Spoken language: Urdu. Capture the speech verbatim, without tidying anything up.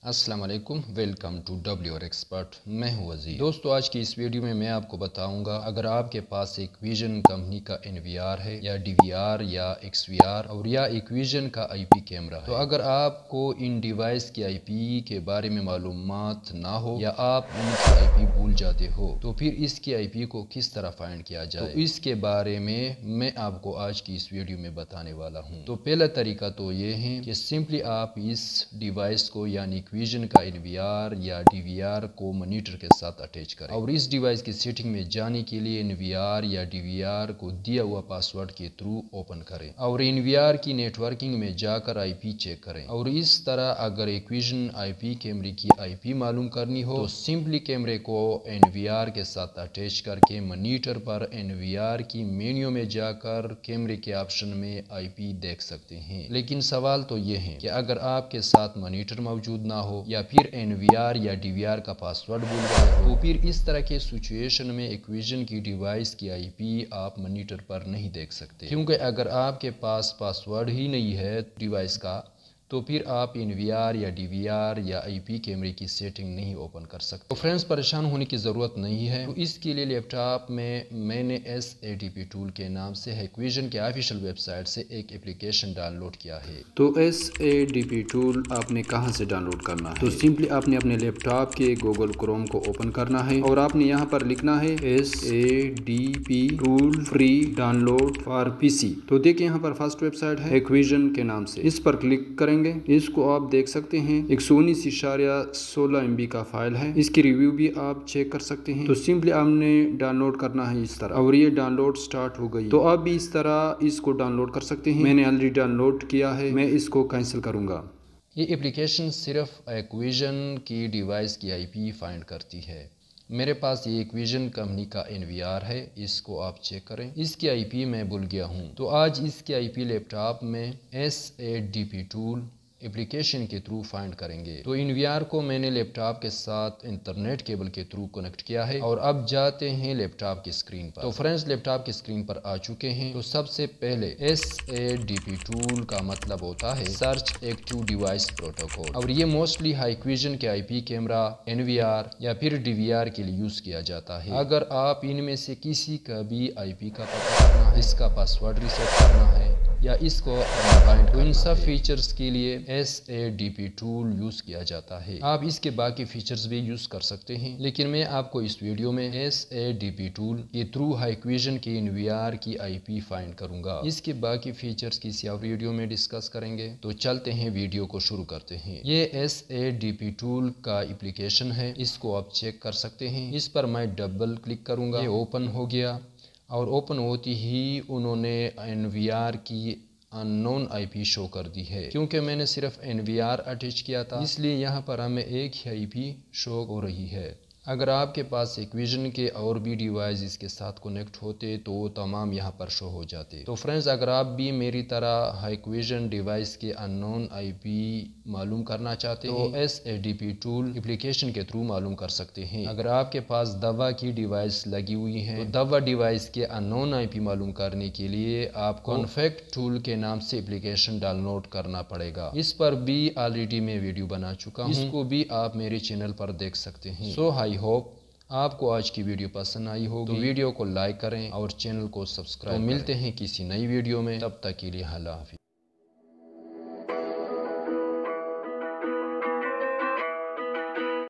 السلام علیکم، welcome to W R expert. میں ہوں وزیر۔ دوستو، آج کی اس ویڈیو میں میں آپ کو بتاؤں گا اگر آپ کے پاس ایک ویژن کمپنی کا این وی آر ہے یا ڈی وی آر یا ایکس وی آر اور یا ایک ویژن کا آئی پی کیمرہ ہے، تو اگر آپ کو ان ڈیوائس کے آئی پی کے بارے میں معلومات نہ ہو یا آپ ان کی آئی پی بھول جاتے ہو تو پھر اس کے آئی پی کو کس طرح فائنڈ کیا جائے، تو اس کے بارے میں میں آپ کو آج کی اس ویڈیو میں بتانے والا ہوں۔ تو پہلا طریقہ تو یہ ہے کہ سمپلی آپ اس ڈیوائس کو یعنی ویژن کا این وی آر یا ڈی وی آر کو مانیٹر کے ساتھ اٹیچ کریں اور اس ڈیوائس کی سیٹنگ میں جانے کے لیے این وی آر یا ڈی وی آر کو دیا ہوا پاسورڈ کے تھرو اوپن کریں اور این وی آر کی نیٹ ورکنگ میں جا کر آئی پی چیک کریں۔ اور اس طرح اگر ایک ویژن آئی پی کیمرے کی آئی پی معلوم کرنی ہو تو سمپلی کیمرے کو این وی آر کے ساتھ اٹیچ کر کے مانیٹر پر این وی آر کی مینیو میں جا کر کیمرے کے آپشن میں آئی پی دیکھ سکتے ہیں۔ لیکن سوال تو یہ ہے کہ اگر آپ کے ساتھ مانیٹر موجود نہ ہو یا پھر این وی آر یا ڈی وی آر کا پاسورڈ بھول گئے ہو تو پھر اس طرح کے سچویشن میں ایک ویژن کی ڈیوائس کی آئی پی آپ مانیٹر پر نہیں دیکھ سکتے، کیونکہ اگر آپ کے پاس پاسورڈ ہی نہیں ہے ڈیوائس کا تو پھر آپ این وی آر یا ڈی وی آر یا آئی پی کیمرے کی سیٹنگ نہیں اوپن کر سکتے۔ تو فرینڈز، پریشان ہونے کی ضرورت نہیں ہے۔ تو اس کے لیے لیپ ٹاپ میں میں نے S A D P tool کے نام سے ہیکویژن کے آفیشیل ویب سائٹ سے ایک اپلیکیشن ڈاؤن لوڈ کیا ہے۔ تو S A D P tool آپ نے کہاں سے ڈاؤن لوڈ کرنا ہے؟ تو سمپلی آپ نے اپنے لیپ ٹاپ کے گوگل کروم کو اوپن کرنا ہے اور آپ نے یہاں پر لکھنا ہے S A D P tool free download for P C. تو دیکھیں یہاں پر فرسٹ ویب سائٹ ہے ہیکویژن کے نام سے، اس پر کلک کریں گے۔ اس کو آپ دیکھ سکتے ہیں ایک سو انیس اشاریہ سولہ ایم بی کا فائل ہے، اس کی ریویو بھی آپ چیک کر سکتے ہیں۔ تو سمپلی آپ نے ڈاؤن لوڈ کرنا ہے اس طرح اور یہ ڈاؤن لوڈ سٹارٹ ہو گئی۔ تو آپ بھی اس طرح اس کو ڈاؤن لوڈ کر سکتے ہیں۔ میں نے آلریڈی ڈاؤن لوڈ کیا ہے، میں اس کو کینسل کروں گا۔ یہ اپلیکیشن صرف ایک ویژن کی ڈیوائس کی آئی پی فائنڈ کرتی ہے۔ میرے پاس یہ ایک ویژن کمپنی کا این وی آر ہے، اس کو آپ چیک کریں۔ اس کی آئی پی میں بھول گیا ہوں تو آج اس کی آئی پی لیپ ٹاپ میں S A D P tool application کے تھرو فائنڈ کریں گے۔ تو این وی آر کو میں نے لیپ ٹاپ کے ساتھ انٹرنیٹ کیبل کے تھرو کنیکٹ کیا ہے اور اب جاتے ہیں لیپ ٹاپ کی اسکرین پر۔ تو فرینڈز، لیپ ٹاپ کی اسکرین پر آ چکے ہیں۔ تو سب سے پہلے S A D P tool کا مطلب ہوتا ہے سرچ ایکٹیو ڈیوائس پروٹوکول، اور یہ موسٹلی ہیکویژن کے I P camera, N V R یا پھر ڈی وی آر کے لیے یوز کیا جاتا ہے۔ اگر آپ ان میں سے کسی کا بھی آئی پی کا پتہ کرنا ہے، اس کا پاسورڈ ریسیٹ کرنا ہے یا اس کو فائنڈ کرنا ہے، ان سب فیچرز کے لیے S A D P tool use کیا جاتا ہے۔ آپ اس کے باقی فیچرز بھی یوز کر سکتے ہیں، لیکن میں آپ کو اس ویڈیو میں S A D P tool کے تھرو ہیکویژن کے این وی آر کی آئی پی فائنڈ کروں گا۔ اس کے باقی فیچرز کسی اور ویڈیو میں ڈسکس کریں گے۔ تو چلتے ہیں، ویڈیو کو شروع کرتے ہیں۔ یہ S A D P tool کا اپلیکیشن ہے، اس کو آپ چیک کر سکتے ہیں۔ اس پر میں ڈبل کلک کروں گا، یہ اوپن ہو گیا اور اوپن ہوتی ہی انہوں نے این وی آر کی ان نون آئی پی شو کر دی ہے۔ کیونکہ میں نے صرف این وی آر اٹیچ کیا تھا اس لیے یہاں پر ہمیں ایک ہی آئی پی شو ہو رہی ہے۔ اگر آپ کے پاس ایک ویژن کے اور بھی ڈیوائس اس کے ساتھ کنیکٹ ہوتے تو وہ تمام یہاں پر شو ہو جاتے۔ تو فرینڈز، اگر آپ بھی میری طرح ہیکویژن ڈیوائس کے ان نون آئی پی معلوم کرنا چاہتے ہیں تو S A D P tool application کے تھرو معلوم کر سکتے ہیں۔ اگر آپ کے پاس دوا کی ڈیوائس لگی ہوئی ہے تو دوا ڈیوائس کے ان نون آئی پی معلوم کرنے کے لیے آپ کو کنفیکٹ ٹول کے نام سے اپلیکیشن ڈاؤن لوڈ کرنا پڑے گا۔ اس پر بھی آلریڈی میں ویڈیو بنا چکا ہوں، اس کو بھی آپ میرے چینل پر دیکھ سکتے ہیں۔ سو آئی ہوپ آپ کو آج کی ویڈیو پسند آئی ہوگی، تو ویڈیو کو لائک کریں اور چینل کو سبسکرائب کریں۔ ملتے ہیں کسی نئی ویڈیو میں، تب تک کے لیے اللہ حافظ۔